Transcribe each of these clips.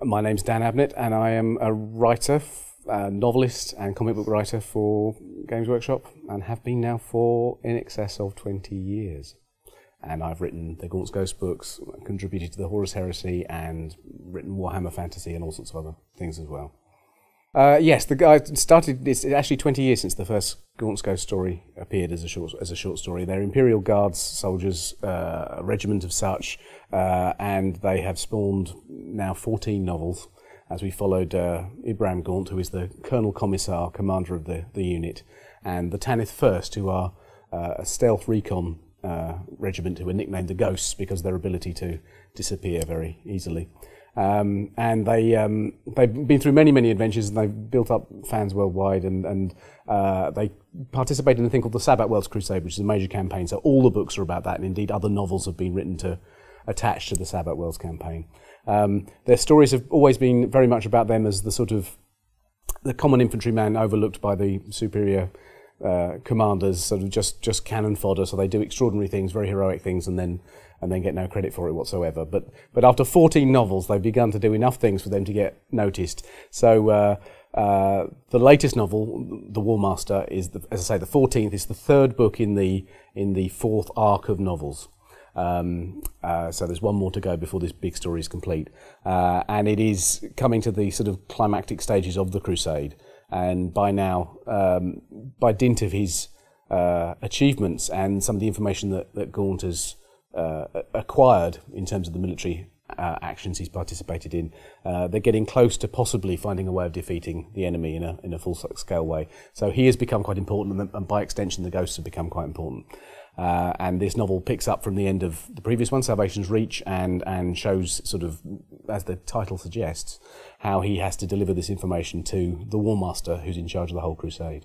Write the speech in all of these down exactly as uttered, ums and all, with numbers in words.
My name's Dan Abnett, and I am a writer, a novelist and comic book writer for Games Workshop, and have been now for in excess of twenty years. And I've written the Gaunt's Ghost books, contributed to the Horus Heresy, and written Warhammer Fantasy and all sorts of other things as well. Uh, yes, the guy started. It's actually twenty years since the first Gaunt's Ghost story appeared as a short as a short story. They're Imperial Guards soldiers, uh, a regiment of such, uh, and they have spawned now fourteen novels. As we followed uh, Ibrahim Gaunt, who is the Colonel Commissar, commander of the the unit, and the Tanith First, who are uh, a stealth recon uh, regiment who are nicknamed the Ghosts because of their ability to disappear very easily. Um, and they, um, they've been through many, many adventures, and they've built up fans worldwide, and, and uh, they participate in a thing called the Sabbath Worlds Crusade, which is a major campaign, so all the books are about that, and indeed other novels have been written to attach to the Sabbath Worlds campaign. Um, their stories have always been very much about them as the sort of the common infantryman overlooked by the superior uh, commanders, sort of just, just cannon fodder, so they do extraordinary things, very heroic things, and then and then get no credit for it whatsoever. But but after fourteen novels, they've begun to do enough things for them to get noticed. So uh, uh, the latest novel, The War Master, is, the, as I say, the fourteenth. It's the third book in the in the fourth arc of novels. Um, uh, so there's one more to go before this big story is complete. Uh, and it is coming to the sort of climactic stages of the Crusade. And by now, um, by dint of his uh, achievements and some of the information that, that Gaunt has Uh, acquired in terms of the military uh, actions he's participated in, uh, they're getting close to possibly finding a way of defeating the enemy in a in a full-scale way. So he has become quite important, and, and by extension, the Ghosts have become quite important. Uh, and this novel picks up from the end of the previous one, Salvation's Reach, and and shows sort of, as the title suggests, how he has to deliver this information to the War Master, who's in charge of the whole crusade.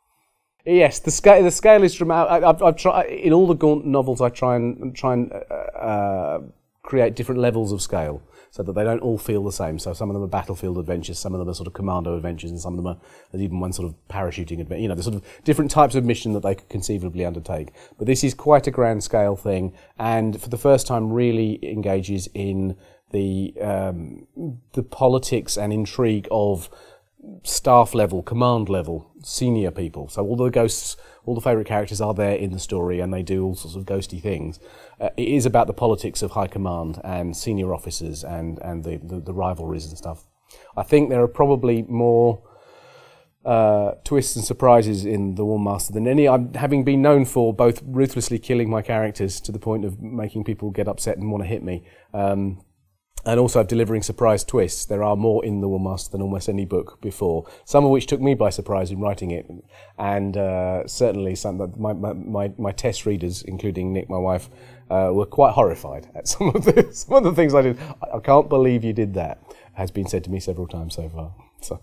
Yes, the scale the scale is dramatic. I've, I've tried in all the Gaunt novels. I try and try and uh, uh, create different levels of scale so that they don't all feel the same. So some of them are battlefield adventures, some of them are sort of commando adventures, and some of them are there's even one sort of parachuting adventure. You know, the sort of different types of mission that they could conceivably undertake. But this is quite a grand scale thing, and for the first time, really engages in the um, the politics and intrigue of staff level, command level, senior people. So all the ghosts, all the favourite characters are there in the story, and they do all sorts of ghosty things. Uh, it is about the politics of high command and senior officers and, and the, the, the rivalries and stuff. I think there are probably more uh, twists and surprises in The War Master than any. I'm having been known for both ruthlessly killing my characters to the point of making people get upset and want to hit me, um, and also of delivering surprise twists. There are more in The War Master than almost any book before, some of which took me by surprise in writing it, and uh, certainly some that my, my, my test readers, including Nick, my wife, uh, were quite horrified at some of the some of the things I did. I, I can't believe you did that, has been said to me several times so far. So.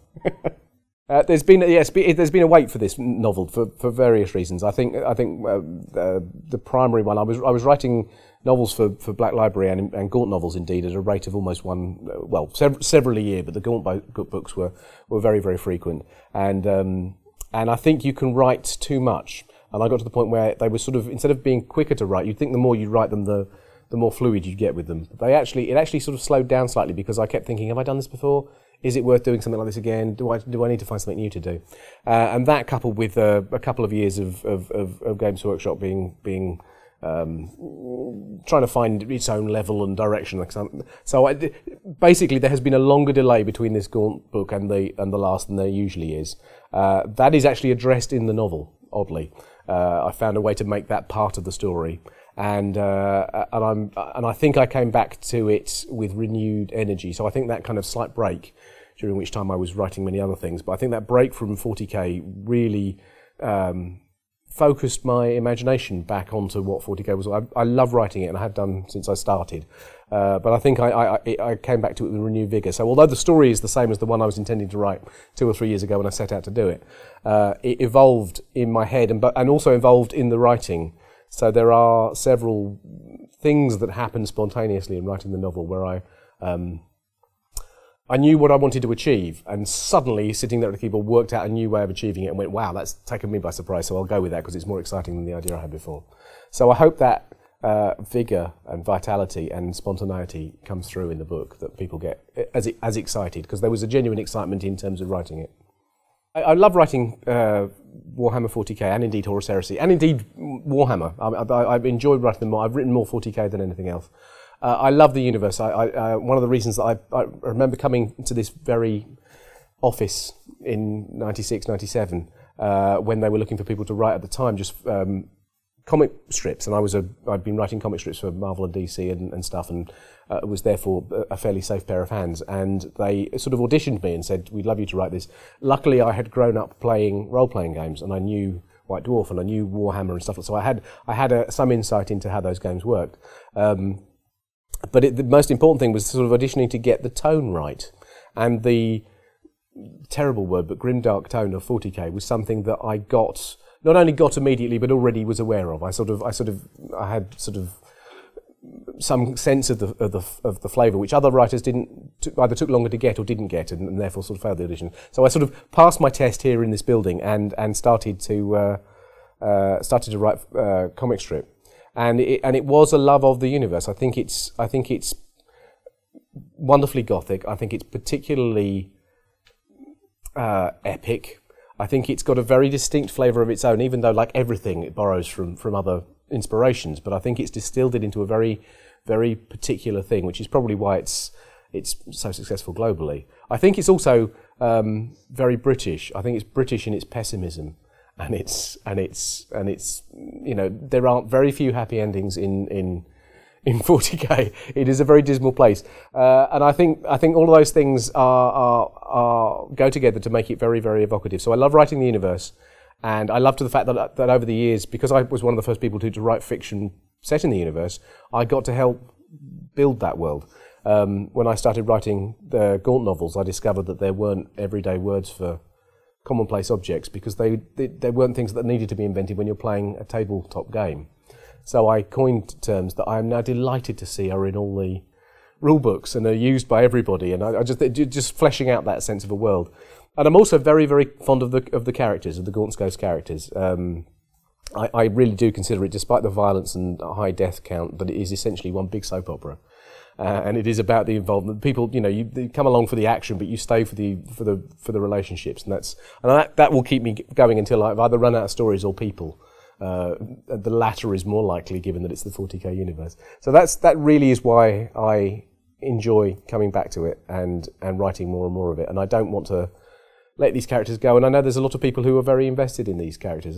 Uh, there's been yes, there's been a wait for this novel for, for various reasons. I think I think uh, the, the primary one. I was I was writing novels for, for Black Library and, and Gaunt novels indeed at a rate of almost one well sev- several a year. But the Gaunt books were, were very very frequent, and um, and I think you can write too much. And I got to the point where they were sort of, instead of being quicker to write, you'd think the more you write them, the the more fluid you'd get with them. But they actually it actually sort of slowed down slightly because I kept thinking, have I done this before? Is it worth doing something like this again? Do I do I need to find something new to do? Uh, and that, coupled with uh, a couple of years of, of, of, of Games Workshop being being um, trying to find its own level and direction. So I, basically, there has been a longer delay between this Gaunt book and the and the last than there usually is. Uh, that is actually addressed in the novel. Oddly, uh, I found a way to make that part of the story. And uh, and I'm and I think I came back to it with renewed energy. So I think that kind of slight break, during which time I was writing many other things, but I think that break from forty K really um, focused my imagination back onto what forty K was. I, I love writing it, and I have done since I started. Uh, but I think I, I, I came back to it with renewed vigour. So although the story is the same as the one I was intending to write two or three years ago when I set out to do it, uh, it evolved in my head and and also evolved in the writing. So there are several things that happen spontaneously in writing the novel where I um, I knew what I wanted to achieve, and suddenly sitting there at the keyboard worked out a new way of achieving it and went, wow, that's taken me by surprise, so I'll go with that because it's more exciting than the idea I had before. So I hope that uh, vigour and vitality and spontaneity comes through in the book that people get as as excited, because there was a genuine excitement in terms of writing it. I, I love writing uh, Warhammer forty K and indeed Horus Heresy and indeed Warhammer. I, I, I've enjoyed writing them more. I've written more forty K than anything else. Uh, I love the universe. I, I, uh, one of the reasons that I, I remember coming to this very office in ninety-six, ninety-seven uh, when they were looking for people to write at the time, just um, comic strips, and I was a I'd been writing comic strips for Marvel and D C and, and stuff, and uh, was therefore a fairly safe pair of hands. And they sort of auditioned me and said, "We'd love you to write this." Luckily, I had grown up playing role-playing games, and I knew White Dwarf and I knew Warhammer and stuff, so I had I had a, some insight into how those games worked. Um, but it, the most important thing was sort of auditioning to get the tone right, and the terrible word, but grimdark tone of forty K was something that I got. Not only got immediately, but already was aware of. I sort of, I sort of, I had sort of some sense of the of the of the flavour, which other writers didn't t- either took longer to get or didn't get, and, and therefore sort of failed the audition. So I sort of passed my test here in this building, and and started to uh, uh, started to write uh, comic strip, and it, and it was a love of the universe. I think it's I think it's wonderfully gothic. I think it's particularly uh, epic. I think it's got a very distinct flavour of its own, even though, like everything, it borrows from, from other inspirations. But I think it's distilled it into a very, very particular thing, which is probably why it's it's so successful globally. I think it's also um, very British. I think it's British in its pessimism, and it's and it's and it's you know there aren't very few happy endings in in. in forty K. It is a very dismal place, uh, and I think I think all of those things are, are, are go together to make it very, very evocative. So I love writing the universe, and I love to the fact that that over the years, because I was one of the first people to, to write fiction set in the universe, I got to help build that world. Um, when I started writing the Gaunt novels, I discovered that there weren't everyday words for commonplace objects, because they, they, they weren't things that needed to be invented when you're playing a tabletop game. So I coined terms that I am now delighted to see are in all the rule books and are used by everybody, and I, I just just fleshing out that sense of a world. And I'm also very, very fond of the of the characters, of the Gaunt's Ghost characters. Um, I, I really do consider it, despite the violence and high death count, that it is essentially one big soap opera, uh, and it is about the involvement. People, you know, you, you come along for the action, but you stay for the for the for the relationships, and that's and that that will keep me going until I've either run out of stories or people. Uh, the latter is more likely, given that it's the forty K universe. So that's that really is why I enjoy coming back to it and and writing more and more of it. And I don't want to let these characters go. And I know there's a lot of people who are very invested in these characters.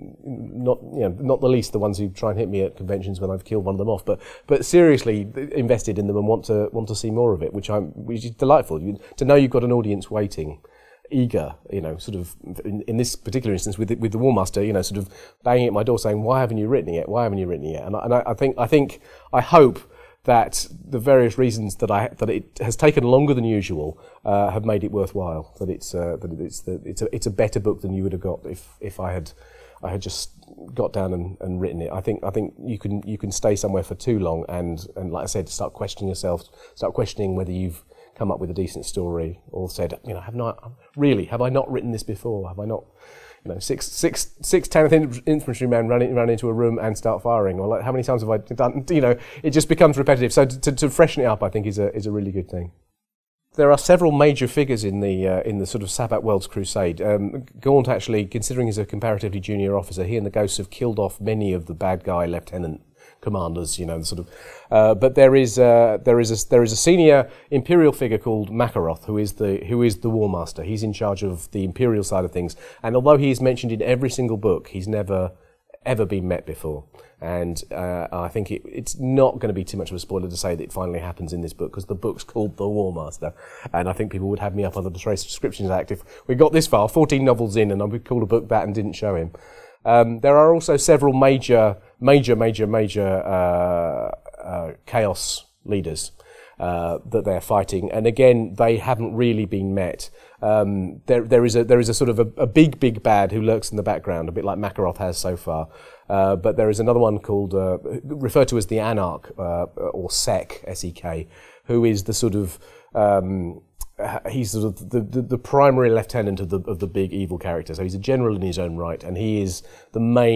Not you know not the least the ones who try and hit me at conventions when I've killed one of them off, but but seriously invested in them and want to want to see more of it, which I'm which is delightful. You, to know you've got an audience waiting. Eager, you know, sort of in, in this particular instance with the, with the War Master, you know, sort of banging at my door saying, "Why haven't you written it yet? Why haven't you written it yet?" And I, and I, I think, I think, I hope that the various reasons that I that it has taken longer than usual uh, have made it worthwhile. That it's uh, that it's that it's a it's a better book than you would have got if if I had I had just got down and, and written it. I think I think you can you can stay somewhere for too long and and like I said, start questioning yourself, start questioning whether you've come up with a decent story, or said, you know, have not really, have I not written this before? Have I not, you know, six, six, six tenth infantrymen run, in, run into a room and start firing, or like, how many times have I done? You know, it just becomes repetitive. So to, to freshen it up, I think is a is a really good thing. There are several major figures in the uh, in the sort of Sabbat Worlds crusade. Um, Gaunt actually, considering he's a comparatively junior officer, he and the Ghosts have killed off many of the bad guy lieutenant commanders, you know, sort of. Uh, but there is uh, there is a there is a senior imperial figure called Makaroth, who is the who is the War Master. He's in charge of the imperial side of things, and although he is mentioned in every single book, he's never ever been met before. And uh, I think it, it's not going to be too much of a spoiler to say that it finally happens in this book, because the book's called The War Master, and I think people would have me up under the Trace Descriptions Act if we got this far, fourteen novels in, and I would call a book that and didn't show him. Um, there are also several major, major, major, major uh, uh, chaos leaders uh, that they're fighting, and again, they haven't really been met. Um, there, there is a there is a sort of a, a big, big bad who lurks in the background, a bit like Makaroth has so far. Uh, but there is another one called uh, referred to as the Anarch uh, or Sek S E K, who is the sort of um, he's sort of the, the, the primary lieutenant of the of the big evil character. So he's a general in his own right, and he is the main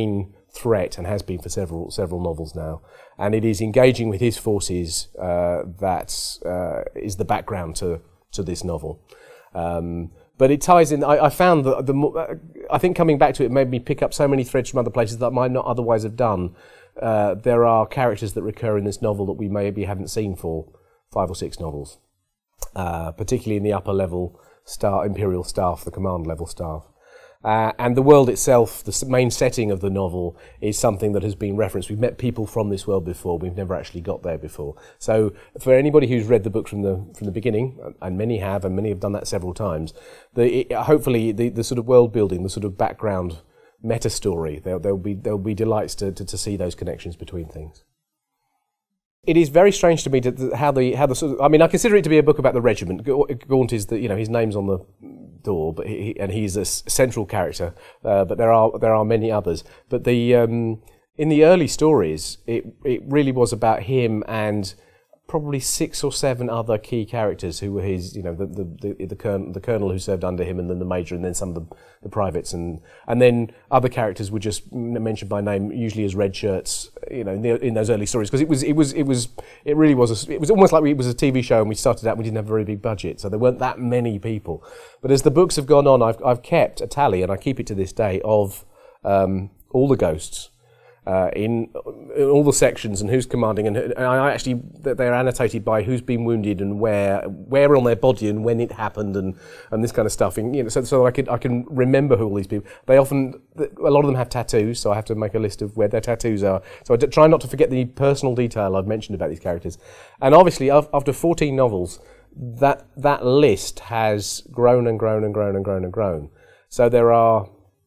threat and has been for several several novels now. And it is engaging with his forces uh, that uh, is the background to, to this novel. Um, but it ties in. I, I found that the more, I think coming back to it made me pick up so many threads from other places that I might not otherwise have done. Uh, there are characters that recur in this novel that we maybe haven't seen for five or six novels, uh, particularly in the upper level star, Imperial staff, the command level staff. Uh, and the world itself, the main setting of the novel, is something that has been referenced. We've met people from this world before. We've never actually got there before. So for anybody who's read the book from the from the beginning, and many have, and many have done that several times, the, it, hopefully the, the sort of world building, the sort of background meta story, there will be there'll be delights to, to to see those connections between things. It is very strange to me to, how the how the sort of, I mean, I consider it to be a book about the regiment. Gaunt is the, you know, his name's on the door, but he, and he's a central character. Uh, but there are there are many others. But the um, in the early stories, it it really was about him and probably six or seven other key characters who were his, you know, the the the, the, colonel, the colonel who served under him, and then the major, and then some of the, the privates, and and then other characters were just mentioned by name, usually as red shirts, you know, in, the, in those early stories, because it was it was it was it really was a, it was almost like we, it was a T V show, and we started out, we didn't have a very big budget, so there weren't that many people. But as the books have gone on, I've I've kept a tally, and I keep it to this day, of um, all the ghosts. Uh, in, in all the sections, and who's commanding, and, and I actually they're annotated by who's been wounded and where, where on their body and when it happened, and, and this kind of stuff. And, you know, so so I can I can remember who all these people. They often, a lot of them have tattoos, so I have to make a list of where their tattoos are. So I d- try not to forget the personal detail I've mentioned about these characters. And obviously, after fourteen novels, that that list has grown and grown and grown and grown and grown. So there are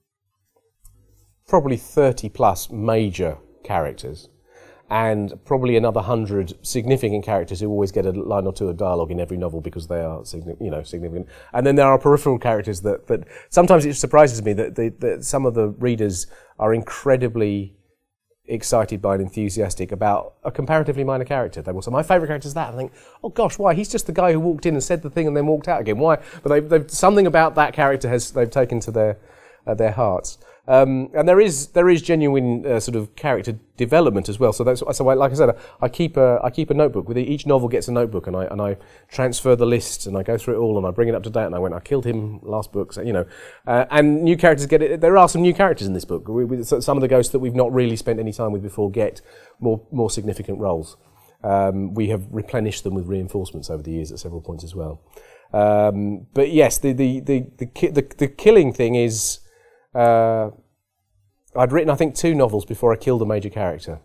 probably thirty plus major characters, and probably another hundred significant characters who always get a line or two of dialogue in every novel because they are, you know, significant. And then there are peripheral characters that, that sometimes it surprises me that, the, that some of the readers are incredibly excited by and enthusiastic about a comparatively minor character. They will say, my favourite character is that. I think, oh gosh, why? He's just the guy who walked in and said the thing and then walked out again. Why? But they've, they've something about that character has they've taken to their uh, their hearts. Um, and there is there is genuine uh, sort of character development as well. So that's so I, like I said, I keep a I keep a notebook. With each novel gets a notebook, and I and I transfer the lists, and I go through it all, and I bring it up to date. And I went, I killed him last book, so, you know. Uh, and new characters get it. There are some new characters in this book. We, we, some of the ghosts that we've not really spent any time with before get more more significant roles. Um, we have replenished them with reinforcements over the years at several points as well. Um, but yes, the the the the, ki- the, the killing thing is. Uh, I'd written, I think, two novels before I killed a major character,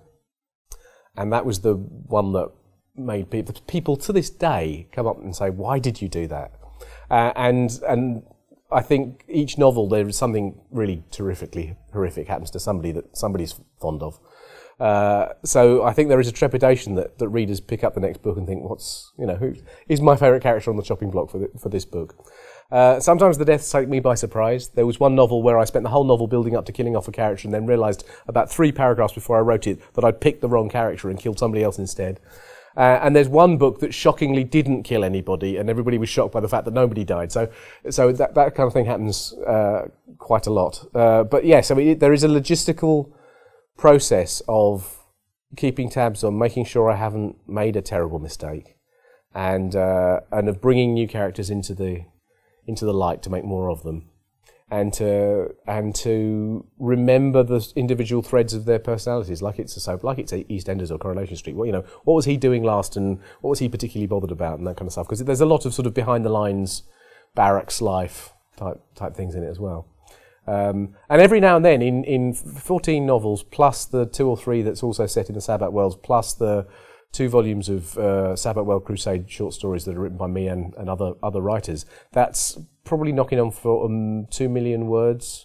and that was the one that made people, people to this day come up and say, "Why did you do that?" Uh, and and I think each novel there is something really terrifically horrific happens to somebody that somebody's fond of. Uh, so I think there is a trepidation that, that readers pick up the next book and think, "What's you know who is my favourite character on the chopping block for the, for this book?" Uh, sometimes the deaths take me by surprise. There was one novel where I spent the whole novel building up to killing off a character and then realised about three paragraphs before I wrote it that I'd picked the wrong character and killed somebody else instead. Uh, and there's one book that shockingly didn't kill anybody, and everybody was shocked by the fact that nobody died. So so that, that kind of thing happens uh, quite a lot. Uh, but yes, I mean, it, there is a logistical process of keeping tabs on, making sure I haven't made a terrible mistake, and uh, and of bringing new characters into the into the light to make more of them, and to and to remember the individual threads of their personalities, like it's a soap, like it's a EastEnders or Coronation Street. Well, you know, what was he doing last, and what was he particularly bothered about, and that kind of stuff. Because there's a lot of sort of behind the lines, barracks life type type things in it as well. Um, and every now and then, in in fourteen novels, plus the two or three that's also set in the Sabbat Wells, plus the two volumes of uh, Sabbat Well Crusade short stories that are written by me and, and other other writers, that's probably knocking on for um, two million words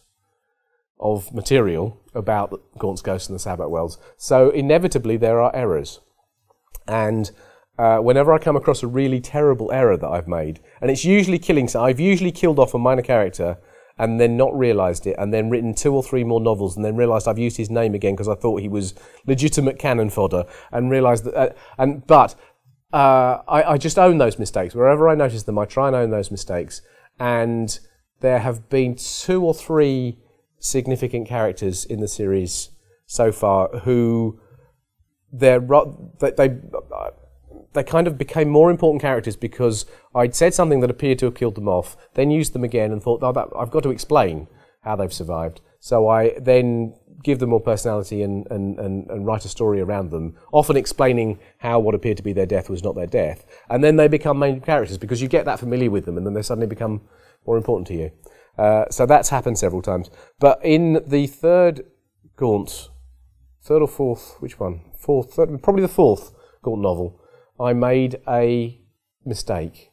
of material about Gaunt's Ghost and the Sabbat Wells. So inevitably there are errors. And uh, whenever I come across a really terrible error that I've made, and it's usually killing, so I've usually killed off a minor character and then not realised it, and then written two or three more novels, and then realised I've used his name again because I thought he was legitimate cannon fodder, and realised that, uh, and but uh, I, I just own those mistakes. Wherever I notice them, I try and own those mistakes, and there have been two or three significant characters in the series so far who they're they, they they kind of became more important characters because I'd said something that appeared to have killed them off, then used them again and thought, oh, that, I've got to explain how they've survived. So I then give them more personality and, and, and, and write a story around them, often explaining how what appeared to be their death was not their death. And then they become main characters because you get that familiar with them and then they suddenly become more important to you. Uh, so that's happened several times. But in the third Gaunt, third or fourth, which one? Fourth, third, probably the fourth Gaunt novel, I made a mistake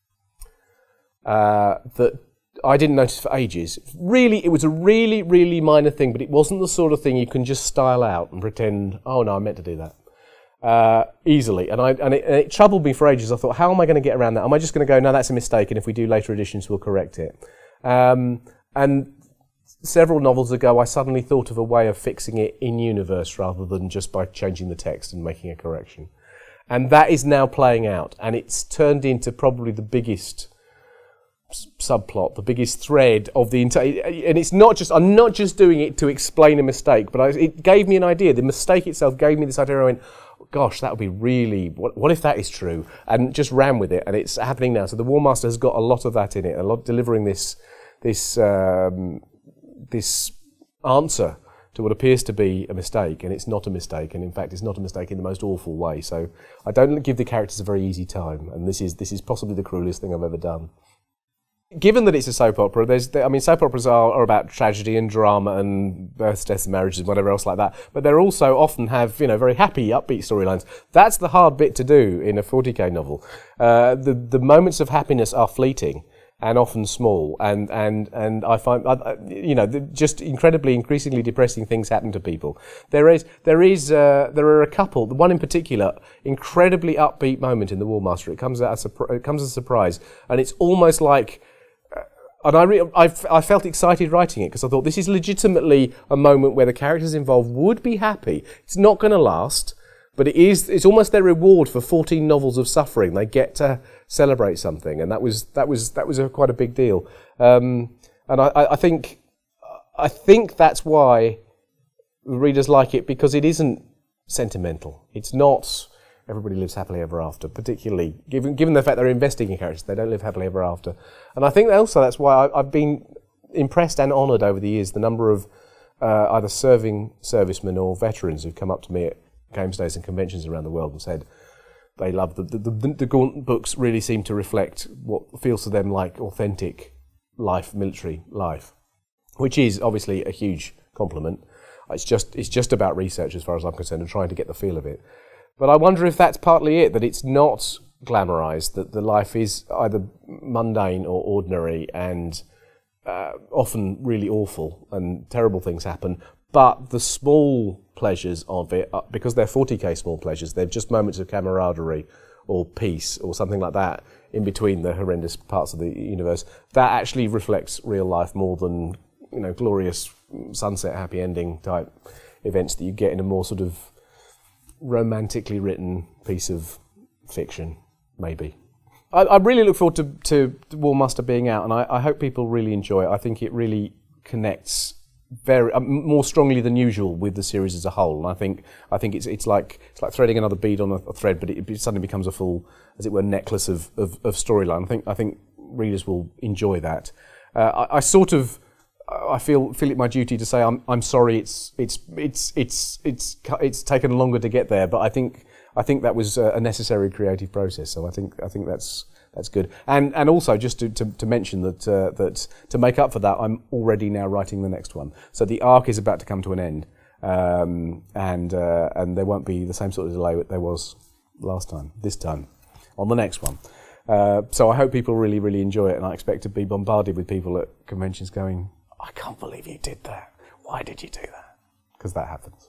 uh, that I didn't notice for ages. Really, it was a really, really minor thing, but it wasn't the sort of thing you can just style out and pretend, oh no, I meant to do that. Uh, easily. And, I, and, it, and it troubled me for ages. I thought, how am I going to get around that? Am I just going to go, no, that's a mistake, and if we do later editions, we'll correct it. Um, and several novels ago, I suddenly thought of a way of fixing it in-universe rather than just by changing the text and making a correction. And that is now playing out, and it's turned into probably the biggest subplot, the biggest thread of the entire, and it's not just, I'm not just doing it to explain a mistake, but I, it gave me an idea. The mistake itself gave me this idea. I went, gosh, that would be really, what, what if that is true? And just ran with it, and it's happening now. So the War Master has got a lot of that in it, a lot delivering this, this, um, this answer to what appears to be a mistake, and it's not a mistake, and in fact it's not a mistake in the most awful way. So I don't give the characters a very easy time, and this is, this is possibly the cruelest thing I've ever done. Given that it's a soap opera, there's, I mean, soap operas are, are about tragedy and drama and births, deaths, and marriages and whatever else like that. But they also often have, you know, very happy, upbeat storylines. That's the hard bit to do in a forty K novel. Uh, the the moments of happiness are fleeting and often small, and and and I find, uh, you know, just incredibly, increasingly depressing things happen to people. There is there is uh, there are a couple. The one in particular, incredibly upbeat moment in the War Master. It comes as a it comes as a surprise, and it's almost like. And I, re- I, f- I felt excited writing it because I thought this is legitimately a moment where the characters involved would be happy. It's not going to last, but it is. It's almost their reward for fourteen novels of suffering. They get to celebrate something, and that was that was that was a, quite a big deal. Um, and I, I think I think that's why readers like it, because it isn't sentimental. It's not. Everybody lives happily ever after, particularly given given the fact they're investing in characters. They don't live happily ever after. And I think also that's why I, I've been impressed and honoured over the years, the number of uh, either serving servicemen or veterans who've come up to me at games days and conventions around the world and said they love the, the, the, the Gaunt books really seem to reflect what feels to them like authentic life, military life, which is obviously a huge compliment. It's just it's just about research as far as I'm concerned and trying to get the feel of it. But I wonder if that's partly it, that it's not glamorised, that the life is either mundane or ordinary and uh, often really awful and terrible things happen. But the small pleasures of it, uh, because they're forty K small pleasures, they're just moments of camaraderie or peace or something like that in between the horrendous parts of the universe. That actually reflects real life more than, you know, glorious sunset happy ending type events that you get in a more sort of romantically written piece of fiction, maybe. I, I really look forward to, to War Master being out, and I, I hope people really enjoy it. I think it really connects very uh, more strongly than usual with the series as a whole, and I think I think it's it's like it's like threading another bead on a, a thread, but it, it suddenly becomes a full, as it were, necklace of of, of storyline. I think I think readers will enjoy that. Uh, I, I sort of. I feel feel it my duty to say I'm I'm sorry it's it's it's it's it's it's taken longer to get there, but I think I think that was a necessary creative process. So I think I think that's that's good. And and also just to to, to mention that uh, that to make up for that, I'm already now writing the next one. So the arc is about to come to an end, um, and uh, and there won't be the same sort of delay that there was last time. This time, on the next one. Uh, so I hope people really really enjoy it, and I expect to be bombarded with people at conventions going, I can't believe you did that. Why did you do that? Because that happens.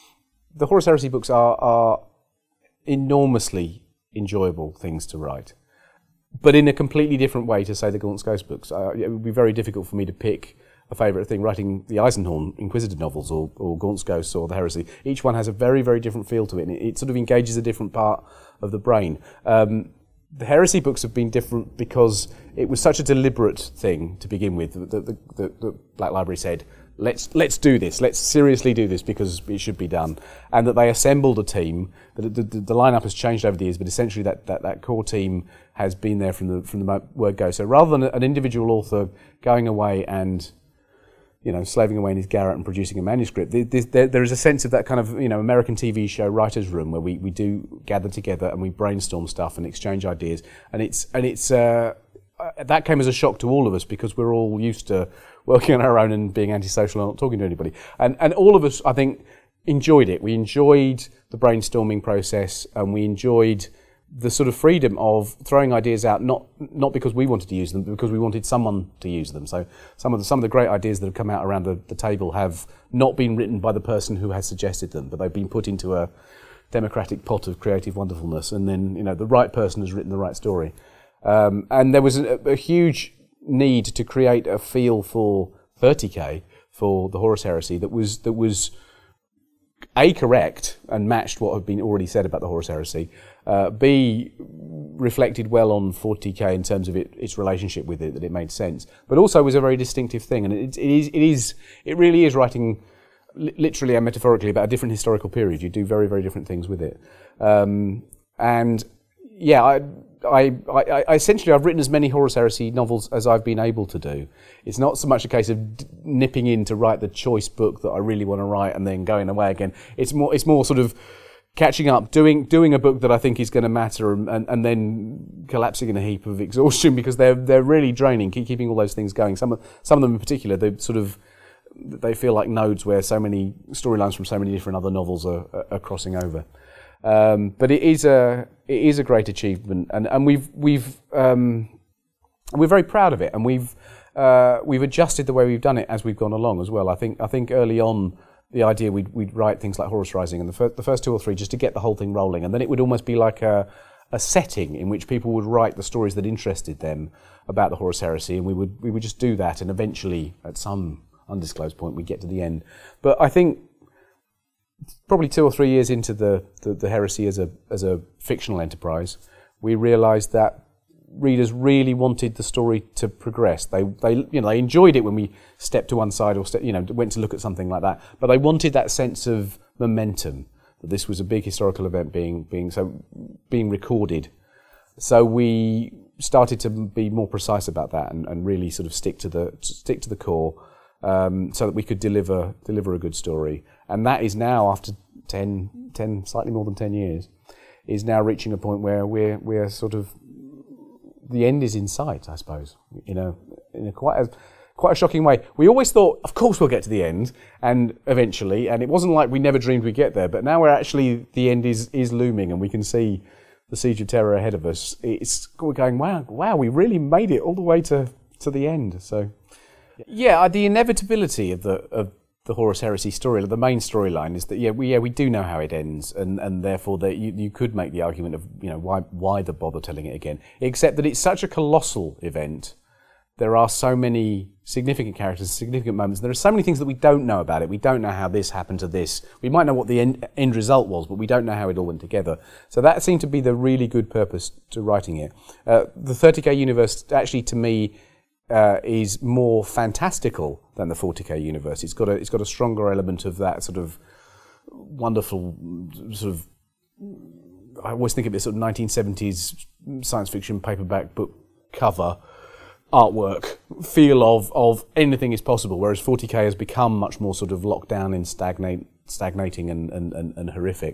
The Horus Heresy books are, are enormously enjoyable things to write, but in a completely different way to, say, the Gaunt's Ghost books. Uh, it would be very difficult for me to pick a favourite thing. Writing the Eisenhorn Inquisitor novels or, or Gaunt's Ghosts or the Heresy, each one has a very, very different feel to it, and it, it sort of engages a different part of the brain. Um, The Heresy books have been different because it was such a deliberate thing to begin with. The, the, the, the Black Library said, let's let's do this. Let's seriously do this because it should be done. And that they assembled a team. That the, the, the lineup has changed over the years, but essentially that, that, that core team has been there from the from the word go. So rather than an individual author going away and you know slaving away in his garret and producing a manuscript, there, there is a sense of that kind of you know American T V show writers' room where we, we do gather together and we brainstorm stuff and exchange ideas. And it's and it's uh, that came as a shock to all of us because we're all used to working on our own and being antisocial and not talking to anybody. And and all of us, I think, enjoyed it. We enjoyed the brainstorming process, and we enjoyed the sort of freedom of throwing ideas out, not not because we wanted to use them, but because we wanted someone to use them. So some of the some of the great ideas that have come out around the, the table have not been written by the person who has suggested them, but they've been put into a democratic pot of creative wonderfulness, and then you know the right person has written the right story. Um, and there was a, a huge need to create a feel for thirty K for the Horus Heresy that was that was A, correct and matched what had been already said about the Horus Heresy, uh, B, reflected well on forty K in terms of it, its relationship with it, that it made sense, but also was a very distinctive thing. And it, it is, it is, it really is writing li- literally and metaphorically about a different historical period. You do very, very different things with it. Um, and yeah, I, I, I, I essentially I've written as many Horus Heresy novels as I've been able to do. It's not so much a case of d- nipping in to write the choice book that I really want to write and then going away again. It's more it's more sort of catching up, doing doing a book that I think is going to matter, and, and, and then collapsing in a heap of exhaustion because they're they're really draining. Keep keeping all those things going. Some of some of them in particular, they sort of they feel like nodes where so many storylines from so many different other novels are, are, are crossing over. Um, but it is a it is a great achievement, and, and we've we've um, we're very proud of it, and we've uh, we've adjusted the way we've done it as we've gone along as well. I think I think early on the idea we'd we'd write things like Horus Rising and the first the first two or three just to get the whole thing rolling, and then it would almost be like a a setting in which people would write the stories that interested them about the Horus Heresy, and we would we would just do that, and eventually at some undisclosed point we get to the end. But I think probably two or three years into the, the, the heresy as a as a fictional enterprise, we realised that readers really wanted the story to progress. They they you know they enjoyed it when we stepped to one side or ste- you know went to look at something like that, but they wanted that sense of momentum, that this was a big historical event being being so being recorded. So we started to be more precise about that and, and really sort of stick to the stick to the core. Um, so that we could deliver deliver a good story. And that is now, after ten, ten, slightly more than ten years, is now reaching a point where we're we're sort of, the end is in sight, I suppose, you know, in a quite a quite a shocking way. We always thought, of course we'll get to the end, and eventually, and it wasn't like we never dreamed we'd get there, but now we're actually, the end is, is looming, and we can see the Siege of Terror ahead of us. It's, we're going, wow, wow, we really made it all the way to, to the end, so... Yeah, the inevitability of the of the Horus Heresy story, the main storyline, is that yeah, we yeah we do know how it ends, and, and therefore that you, you could make the argument of you know why why the bother telling it again? Except that it's such a colossal event. There are so many significant characters, significant moments. There are so many things that we don't know about it. We don't know how this happened to this. We might know what the end, end result was, but we don't know how it all went together. So that seemed to be the really good purpose to writing it. Uh, the thirty K universe, actually, to me, Uh, is more fantastical than the forty K universe. It's got a it's got a stronger element of that sort of wonderful sort of. I always think of it sort of nineteen seventies science fiction paperback book cover artwork feel of of anything is possible. Whereas forty K has become much more sort of locked down and stagnate, stagnating and and, and, and horrific.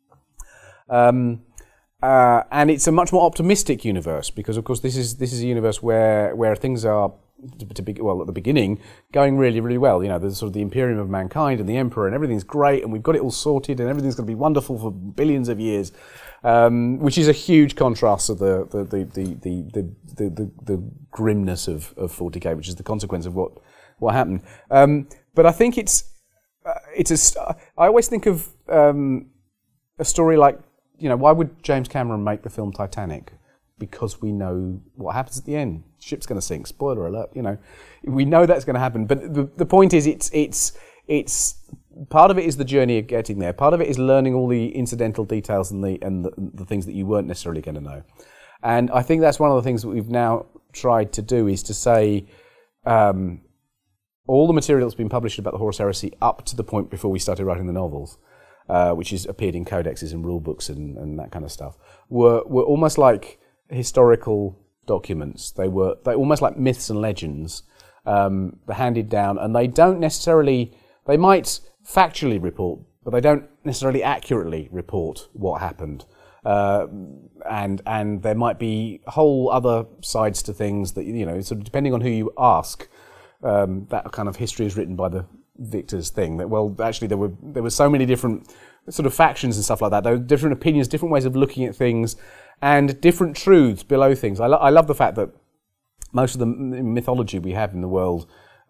Um, Uh, and it's a much more optimistic universe because, of course, this is this is a universe where where things are, to, to be, well, at the beginning, going really, really well. You know, there's sort of the Imperium of Mankind and the Emperor, and everything's great, and we've got it all sorted, and everything's going to be wonderful for billions of years, um, which is a huge contrast to the the the the the, the, the, the, the grimness of, of forty K, which is the consequence of what what happened. Um, but I think it's uh, it's a. I always think of um, a story like. You know, why would James Cameron make the film Titanic? Because we know what happens at the end. Ship's going to sink. Spoiler alert. You know, we know that's going to happen. But the, the point is, it's it's it's part of it is the journey of getting there. Part of it is learning all the incidental details and the and the, the things that you weren't necessarily going to know. And I think that's one of the things that we've now tried to do is to say, um, all the material that's been published about the Horus Heresy up to the point before we started writing the novels, uh, which is appeared in codexes and rule books and, and that kind of stuff, were were almost like historical documents. They were they almost like myths and legends, um, handed down, and they don't necessarily. They might factually report, but they don't necessarily accurately report what happened. Uh, and and there might be whole other sides to things that, you know, sort of depending on who you ask, um, that kind of history is written by the victors thing. That, well, actually there were there were so many different sort of factions and stuff like that. There were different opinions, different ways of looking at things, and different truths below things. I, lo- I love the fact that most of the mythology we have in the world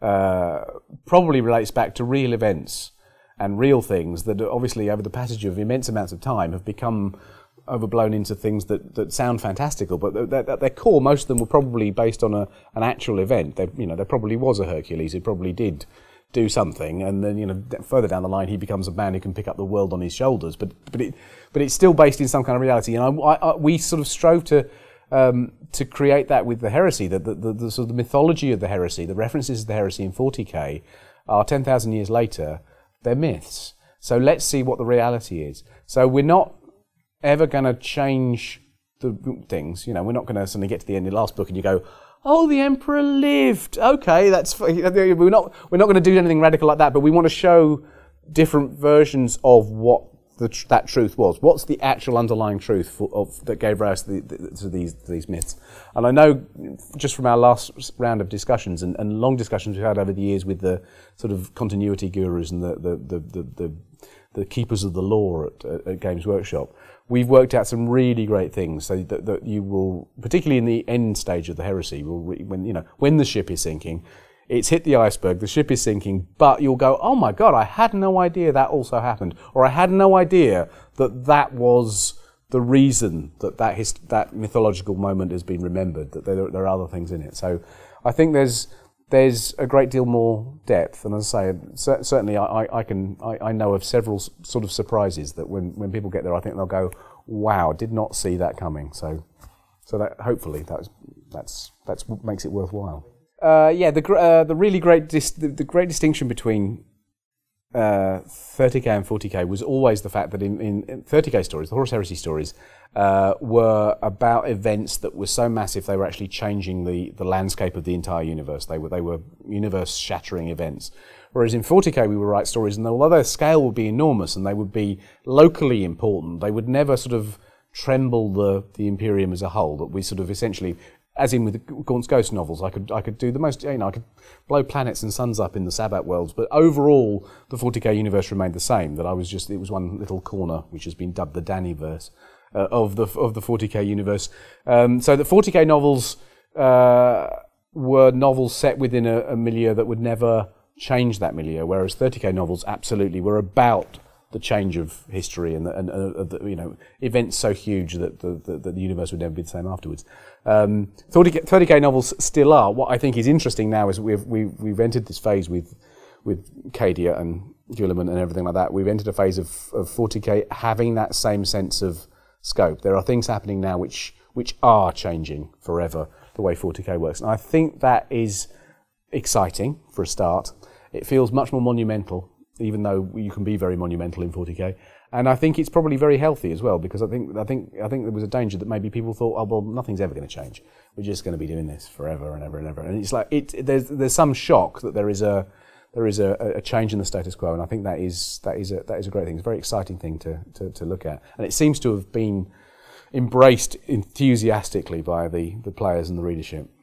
uh, probably relates back to real events and real things that obviously over the passage of immense amounts of time have become overblown into things that, that sound fantastical, but at their core, most of them were probably based on a, an actual event. They, you know, there probably was a Hercules who probably did do something, and then, you know, further down the line, he becomes a man who can pick up the world on his shoulders. But but it but it's still based in some kind of reality. And I, I, I, we sort of strove to um, to create that with the heresy, the the, the, the sort of the mythology of the heresy, the references to the heresy in forty K are ten thousand years later. They're myths. So let's see what the reality is. So we're not ever going to change the things. You know, we're not going to suddenly get to the end of the last book and you go, oh, the emperor lived. Okay, that's we're not we're not going to do anything radical like that. But we want to show different versions of what the, that truth was. What's the actual underlying truth for, of, that gave rise to, the, to these to these myths? And I know just from our last round of discussions and, and long discussions we've had over the years with the sort of continuity gurus and the the the the, the, the keepers of the law at, at Games Workshop, we've worked out some really great things, so that, that you will, particularly in the end stage of the heresy, will re, when you know when the ship is sinking, it's hit the iceberg, the ship is sinking, but you'll go, oh my God, I had no idea that also happened, or I had no idea that that was the reason that that, his, that mythological moment has been remembered, that there, there are other things in it. So I think there's there's a great deal more depth, and as I say, certainly I, I can I, I know of several sort of surprises that when, when people get there, I think they'll go, wow, did not see that coming. So so that hopefully that's that's that's what makes it worthwhile. Uh, yeah, the uh, the really great dis- the, the great distinction between uh, thirty K and forty K was always the fact that in, in thirty K stories, the Horus Heresy stories, uh, were about events that were so massive they were actually changing the, the landscape of the entire universe. They were they were universe-shattering events. Whereas in forty K we would write stories, and although their scale would be enormous and they would be locally important, they would never sort of tremble the, the Imperium as a whole. That we sort of essentially, as in with the Gaunt's Ghost novels, I could I could do the most, you know, I could blow planets and suns up in the Sabbat worlds, but overall the forty K universe remained the same. That I was just, it was one little corner which has been dubbed the Dannyverse uh, of the of the forty K universe. Um, so the forty K novels uh, were novels set within a, a milieu that would never change that milieu, whereas thirty K novels absolutely were about the change of history and, the, and uh, the, you know, events so huge that the, the, the universe would never be the same afterwards. Um, thirty K novels still are. What I think is interesting now is we've we've, we've entered this phase with with Cadia and Guilliman and everything like that. We've entered a phase of, of forty K having that same sense of scope. There are things happening now which which are changing forever the way forty K works, and I think that is exciting for a start. It feels much more monumental, even though you can be very monumental in forty K. And I think it's probably very healthy as well, because I think I think I think there was a danger that maybe people thought, oh well, nothing's ever going to change. We're just going to be doing this forever and ever and ever. And it's like it. There's there's some shock that there is a there is a, a change in the status quo, and I think that is that is a that is a great thing. It's a very exciting thing to to, to look at, and it seems to have been embraced enthusiastically by the the players and the readership.